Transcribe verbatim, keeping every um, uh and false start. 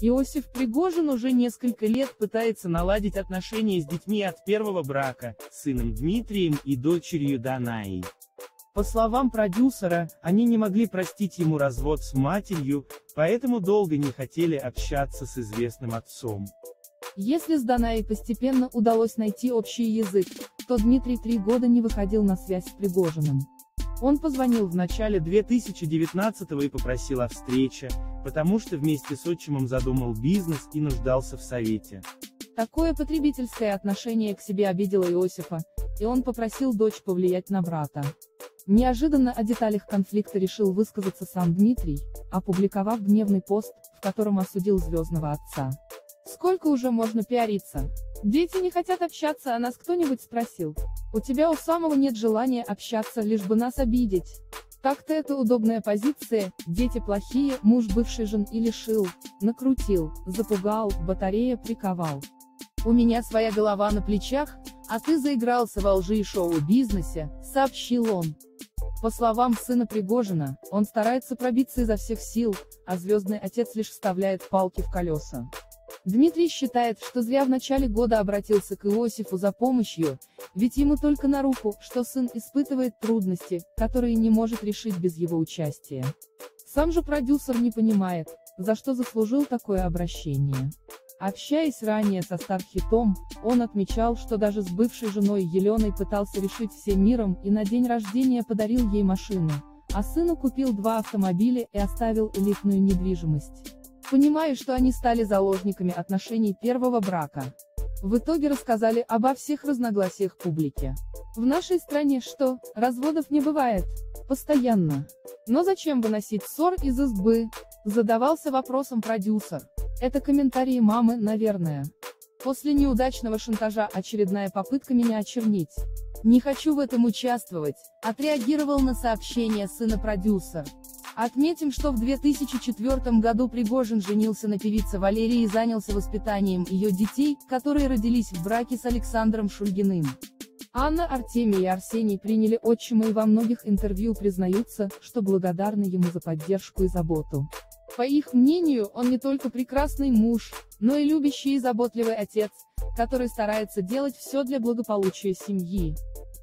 Иосиф Пригожин уже несколько лет пытается наладить отношения с детьми от первого брака, сыном Дмитрием и дочерью Данаей. По словам продюсера, они не могли простить ему развод с матерью, поэтому долго не хотели общаться с известным отцом. Если с Данаей постепенно удалось найти общий язык, то Дмитрий три года не выходил на связь с Пригожиным. Он позвонил в начале две тысячи девятнадцатого и попросил о встрече, потому что вместе с отчимом задумал бизнес и нуждался в совете. Такое потребительское отношение к себе обидело Иосифа, и он попросил дочь повлиять на брата. Неожиданно о деталях конфликта решил высказаться сам Дмитрий, опубликовав гневный пост, в котором осудил звездного отца. «Сколько уже можно пиариться? Дети не хотят общаться, а нас кто-нибудь спросил? У тебя у самого нет желания общаться, лишь бы нас обидеть. Так-то это удобная позиция, дети плохие, муж бывший жен и лишил, накрутил, запугал, батарея приковал. У меня своя голова на плечах, а ты заигрался во лжи и шоу-бизнесе», — сообщил он. По словам сына Пригожина, он старается пробиться изо всех сил, а звездный отец лишь вставляет палки в колеса. Дмитрий считает, что зря в начале года обратился к Иосифу за помощью, ведь ему только на руку, что сын испытывает трудности, которые не может решить без его участия. Сам же продюсер не понимает, за что заслужил такое обращение. Общаясь ранее со Стархитом, он отмечал, что даже с бывшей женой Еленой пытался решить всем миром и на день рождения подарил ей машину, а сыну купил два автомобиля и оставил элитную недвижимость. Понимая, что они стали заложниками отношений первого брака. В итоге рассказали обо всех разногласиях публике. В нашей стране что, разводов не бывает? Постоянно. Но зачем выносить ссор из избы? Задавался вопросом продюсер. Это комментарии мамы, наверное. После неудачного шантажа очередная попытка меня очернить. Не хочу в этом участвовать, отреагировал на сообщение сына продюсер. Отметим, что в две тысячи четвёртом году Пригожин женился на певице Валерии и занялся воспитанием ее детей, которые родились в браке с Александром Шульгиным. Анна, Артемий и Арсений приняли отчима и во многих интервью признаются, что благодарны ему за поддержку и заботу. По их мнению, он не только прекрасный муж, но и любящий и заботливый отец, который старается делать все для благополучия семьи.